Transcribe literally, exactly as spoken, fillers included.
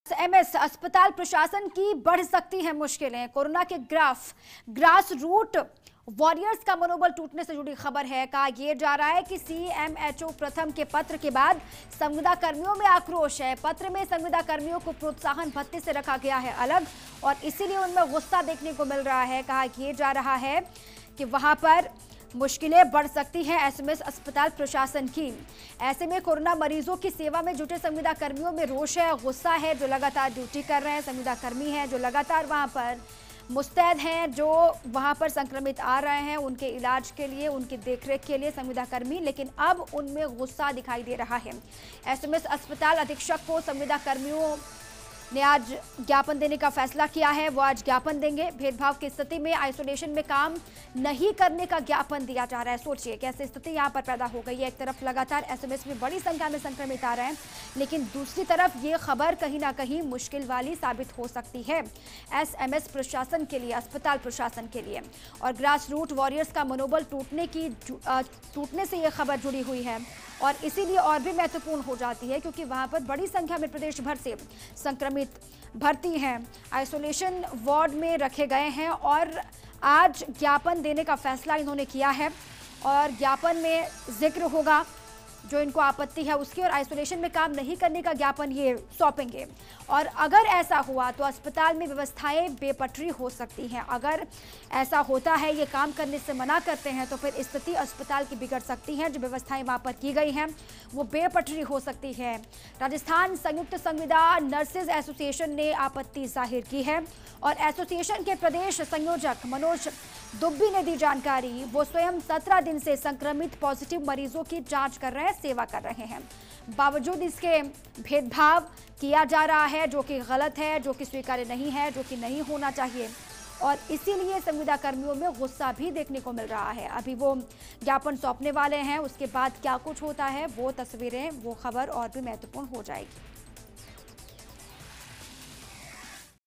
SMS अस्पताल प्रशासन की बढ़ सकती है मुश्किलें। कोरोना के ग्राफ ग्रास रूट वॉरियर्स का मनोबल टूटने से जुड़ी खबर है। कहा यह जा रहा है कि सीएमएचओ प्रथम के पत्र के बाद संविदा कर्मियों में आक्रोश है। पत्र में संविदा कर्मियों को प्रोत्साहन भत्ते से रखा गया है अलग और इसीलिए उनमें गुस्सा देखने को मिल रहा है। कहा यह जा रहा है कि वहां पर मुश्किलें बढ़ सकती हैं एसएमएस अस्पताल प्रशासन की। ऐसे में कोरोना मरीजों की सेवा में जुटे संविदा कर्मियों में रोष है, गुस्सा है, जो लगातार ड्यूटी कर रहे हैं। संविदा कर्मी हैं जो लगातार वहां पर मुस्तैद हैं, जो वहां पर संक्रमित आ रहे हैं उनके इलाज के लिए, उनकी देखरेख के लिए संविदा कर्मी, लेकिन अब उनमें गुस्सा दिखाई दे रहा है। एसएमएस अस्पताल अधीक्षक को संविदा कर्मियों ने आज ज्ञापन देने का फैसला किया है। वो आज ज्ञापन देंगे। भेदभाव की स्थिति में आइसोलेशन में काम नहीं करने का ज्ञापन दिया जा रहा है। सोचिए कैसे स्थिति यहाँ पर पैदा हो गई है। एक तरफ लगातार एसएमएस में बड़ी संख्या में संक्रमित आ रहे हैं, लेकिन दूसरी तरफ ये खबर कहीं ना कहीं मुश्किल वाली साबित हो सकती है एसएमएस प्रशासन के लिए, अस्पताल प्रशासन के लिए। और ग्रास रूट वॉरियर्स का मनोबल टूटने की टूटने से ये खबर जुड़ी हुई है और इसीलिए और भी महत्वपूर्ण हो जाती है क्योंकि वहां पर बड़ी संख्या में प्रदेश भर से संक्रमित भर्ती हैं, आइसोलेशन वार्ड में रखे गए हैं और आज ज्ञापन देने का फैसला इन्होंने किया है। और ज्ञापन में जिक्र होगा जो इनको आपत्ति है उसकी, और आइसोलेशन में काम नहीं करने का ज्ञापन ये सौंपेंगे। और अगर ऐसा हुआ तो अस्पताल में व्यवस्थाएं बेपटरी हो सकती हैं। अगर ऐसा होता है, ये काम करने से मना करते हैं, तो फिर स्थिति अस्पताल की बिगड़ सकती है। जो व्यवस्थाएं वहां पर की गई हैं वो बेपटरी हो सकती है। राजस्थान संयुक्त संविदा नर्सेज एसोसिएशन ने आपत्ति जाहिर की है और एसोसिएशन के प्रदेश संयोजक मनोज दुब्बी ने दी जानकारी। वो स्वयं सत्रह दिन से संक्रमित पॉजिटिव मरीजों की जांच कर रहे हैं, सेवा कर रहे हैं। बावजूद इसके भेदभाव किया जा रहा है जो कि गलत है, जो कि स्वीकार्य नहीं है, जो कि नहीं होना चाहिए और इसीलिए संविदा कर्मियों में गुस्सा भी देखने को मिल रहा है। अभी वो ज्ञापन सौंपने वाले हैं, उसके बाद क्या कुछ होता है वो तस्वीरें, वो खबर और भी महत्वपूर्ण हो जाएगी।